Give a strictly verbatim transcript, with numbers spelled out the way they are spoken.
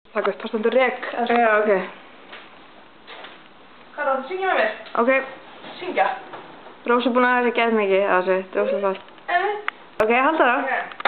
Taka upp, það stendur rek. Já, ok. Hvað er það? Syngja með mér? Ok. Syngja? Rósa er búin að vera gett mikið á þessu, þetta er óslega fast. Emi? Ok, halda það. Ok.